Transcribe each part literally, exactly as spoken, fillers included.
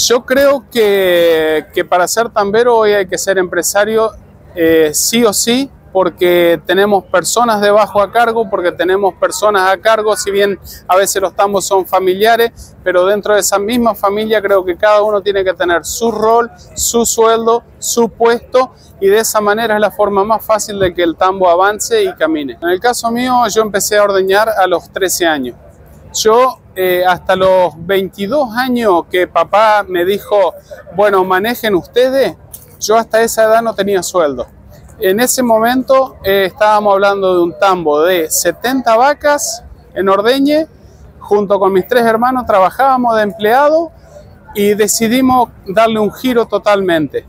Yo creo que, que para ser tambero hoy hay que ser empresario eh, sí o sí, porque tenemos personas debajo a cargo, porque tenemos personas a cargo, si bien a veces los tambos son familiares, pero dentro de esa misma familia creo que cada uno tiene que tener su rol, su sueldo, su puesto, y de esa manera es la forma más fácil de que el tambo avance y camine. En el caso mío, yo empecé a ordeñar a los trece años. Yo eh, hasta los veintidós años que papá me dijo, bueno, manejen ustedes, yo hasta esa edad no tenía sueldo. En ese momento eh, estábamos hablando de un tambo de setenta vacas en ordeñe, junto con mis tres hermanos trabajábamos de empleado y decidimos darle un giro totalmente.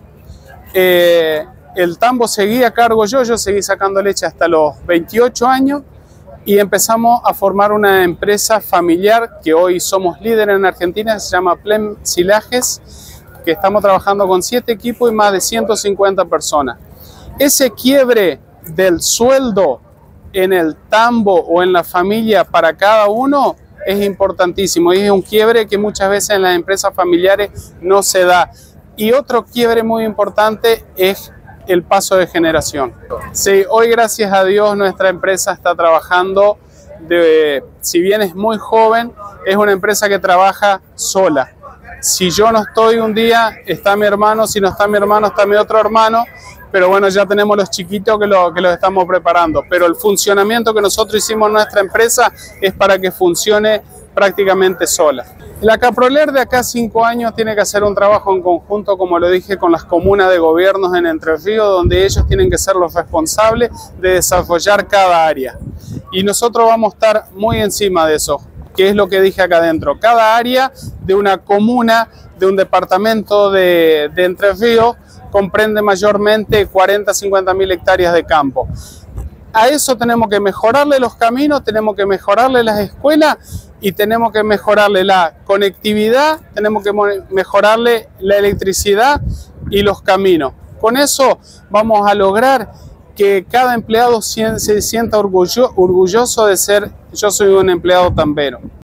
Eh, el tambo seguía a cargo yo, yo seguí sacando leche hasta los veintiocho años y empezamos a formar una empresa familiar que hoy somos líderes en Argentina, se llama Plem Silajes, que estamos trabajando con siete equipos y más de ciento cincuenta personas. Ese quiebre del sueldo en el tambo o en la familia para cada uno es importantísimo y es un quiebre que muchas veces en las empresas familiares no se da. Y otro quiebre muy importante es el paso de generación. Sí, hoy gracias a Dios nuestra empresa está trabajando, de, si bien es muy joven, es una empresa que trabaja sola. Si yo no estoy un día, está mi hermano, si no está mi hermano, está mi otro hermano, pero bueno, ya tenemos los chiquitos que, lo, que los estamos preparando. Pero el funcionamiento que nosotros hicimos en nuestra empresa es para que funcione prácticamente sola. La Caproler de acá a cinco años tiene que hacer un trabajo en conjunto, como lo dije, con las comunas de gobiernos en Entre Ríos, donde ellos tienen que ser los responsables de desarrollar cada área. Y nosotros vamos a estar muy encima de eso, que es lo que dije acá adentro. Cada área de una comuna, de un departamento de, de Entre Ríos, comprende mayormente cuarenta a cincuenta mil hectáreas de campo. A eso tenemos que mejorarle los caminos, tenemos que mejorarle las escuelas y tenemos que mejorarle la conectividad, tenemos que mejorarle la electricidad y los caminos. Con eso vamos a lograr que cada empleado se sienta orgullo, orgulloso de ser, yo soy un empleado tambero.